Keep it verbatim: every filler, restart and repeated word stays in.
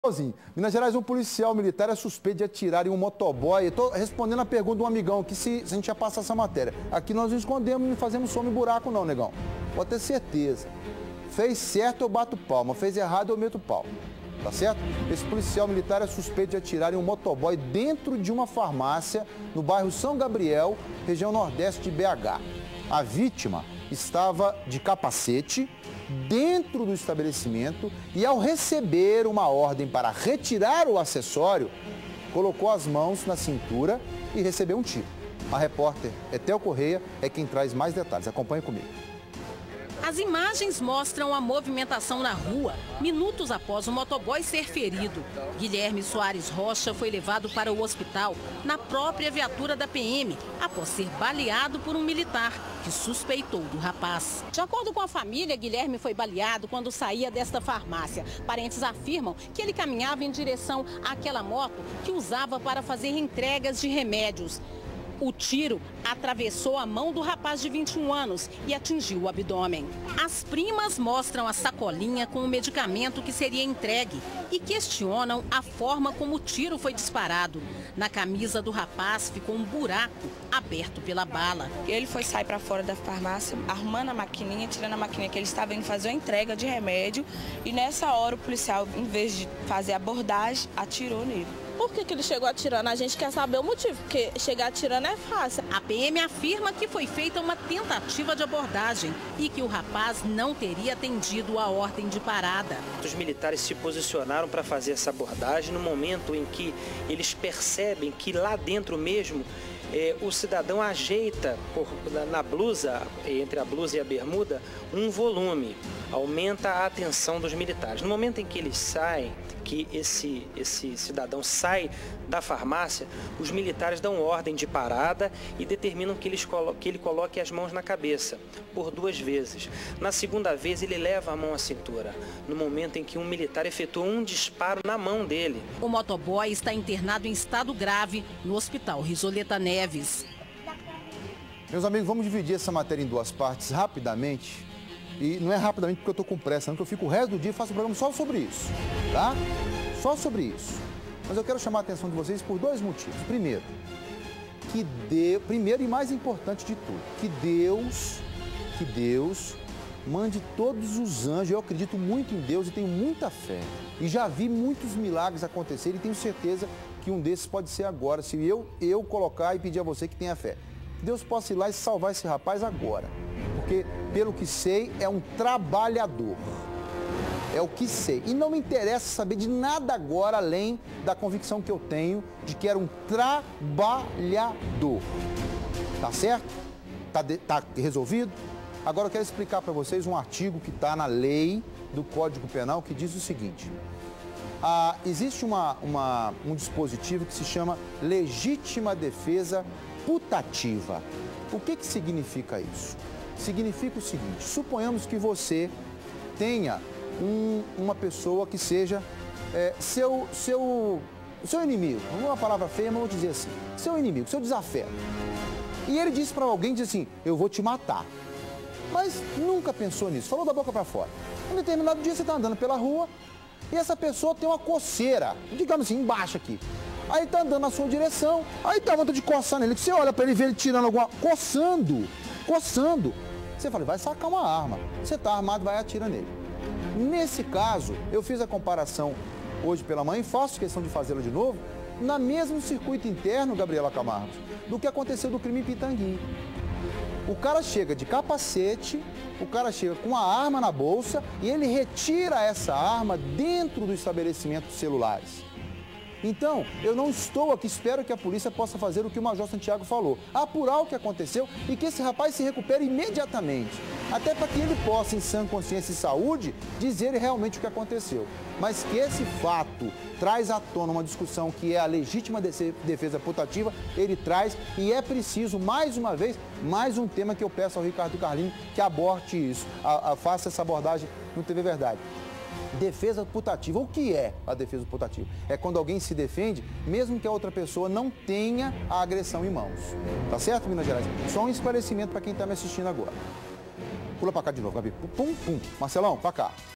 Minas Gerais, um policial militar é suspeito de atirar em um motoboy. Estou respondendo a pergunta de um amigão aqui, se, se a gente já passa essa matéria. Aqui nós não escondemos, não fazemos some e buraco não, negão. Pode ter certeza. Fez certo, eu bato palma. Fez errado, eu meto pau. Tá certo? Esse policial militar é suspeito de atirar em um motoboy dentro de uma farmácia no bairro São Gabriel, região nordeste de B H. A vítima estava de capacete dentro do estabelecimento e, ao receber uma ordem para retirar o acessório, colocou as mãos na cintura e recebeu um tiro. A repórter Etel Correia é quem traz mais detalhes. Acompanhe comigo. As imagens mostram a movimentação na rua, minutos após o motoboy ser ferido. Guilherme Soares Rocha foi levado para o hospital na própria viatura da P M, após ser baleado por um militar que suspeitou do rapaz. De acordo com a família, Guilherme foi baleado quando saía desta farmácia. Parentes afirmam que ele caminhava em direção àquela moto que usava para fazer entregas de remédios. O tiro atravessou a mão do rapaz de vinte e um anos e atingiu o abdômen. As primas mostram a sacolinha com o medicamento que seria entregue e questionam a forma como o tiro foi disparado. Na camisa do rapaz ficou um buraco aberto pela bala. Ele foi sair para fora da farmácia, armando a maquininha, tirando a maquininha que ele estava indo fazer uma entrega de remédio. E nessa hora o policial, em vez de fazer a abordagem, atirou nele. Por que que ele chegou atirando? A gente quer saber o motivo, porque chegar atirando é fácil. A P M afirma que foi feita uma tentativa de abordagem e que o rapaz não teria atendido a ordem de parada. Os militares se posicionaram para fazer essa abordagem no momento em que eles percebem que lá dentro mesmo eh, o cidadão ajeita por, na, na blusa, entre a blusa e a bermuda, um volume, aumenta a atenção dos militares. No momento em que eles saem, que esse, esse cidadão sai da farmácia, os militares dão ordem de parada e determinam que, eles colo que ele coloque as mãos na cabeça, por duas vezes. Na segunda vez, ele leva a mão à cintura, no momento em que um militar efetua um disparo na mão dele. O motoboy está internado em estado grave no Hospital Risoleta Neves. Meus amigos, vamos dividir essa matéria em duas partes rapidamente. E não é rapidamente porque eu estou com pressa, não, que eu fico o resto do dia e faço um programa só sobre isso, tá? Só sobre isso. Mas eu quero chamar a atenção de vocês por dois motivos. Primeiro, que de... primeiro e mais importante de tudo, que Deus, que Deus mande todos os anjos. Eu acredito muito em Deus e tenho muita fé. E já vi muitos milagres acontecerem e tenho certeza que um desses pode ser agora, se eu, eu colocar e pedir a você que tenha fé. Deus possa ir lá e salvar esse rapaz agora. Porque, pelo que sei, é um trabalhador. É o que sei. E não me interessa saber de nada agora, além da convicção que eu tenho de que era um trabalhador. Tá certo? Tá, de, tá resolvido? Agora eu quero explicar para vocês um artigo que está na lei do Código Penal que diz o seguinte. Ah, existe uma, uma, um dispositivo que se chama legítima defesa putativa. O que que significa isso? Significa o seguinte, suponhamos que você tenha um, uma pessoa que seja é, seu, seu, seu inimigo, não é uma palavra feia, mas vou dizer assim, seu inimigo, seu desafeto. E ele disse para alguém, diz assim, eu vou te matar. Mas nunca pensou nisso, falou da boca para fora. Um determinado dia você está andando pela rua e essa pessoa tem uma coceira, digamos assim, embaixo aqui. Aí está andando na sua direção, aí dá vontade de coçar nele, você olha para ele e vê ele tirando alguma... coçando, coçando. Você fala, vai sacar uma arma. Você está armado, vai atirar nele. Nesse caso, eu fiz a comparação hoje pela manhã e faço questão de fazê-la de novo, na mesmo circuito interno, Gabriela Camargo, do que aconteceu do crime em Pitangui. O cara chega de capacete, o cara chega com a arma na bolsa e ele retira essa arma dentro do estabelecimento de celulares. Então, eu não estou aqui, espero que a polícia possa fazer o que o Major Santiago falou, apurar o que aconteceu e que esse rapaz se recupere imediatamente, até para que ele possa, em sã consciência e saúde, dizer realmente o que aconteceu. Mas que esse fato traz à tona uma discussão que é a legítima defesa putativa, ele traz e é preciso, mais uma vez, mais um tema que eu peço ao Ricardo Carlini que aborte isso, a, a, faça essa abordagem no T V Verdade. Defesa putativa. O que é a defesa putativa? É quando alguém se defende, mesmo que a outra pessoa não tenha a agressão em mãos. Tá certo, Minas Gerais? Só um esclarecimento para quem está me assistindo agora. Pula para cá de novo, Gabi. Pum, pum. Marcelão, para cá.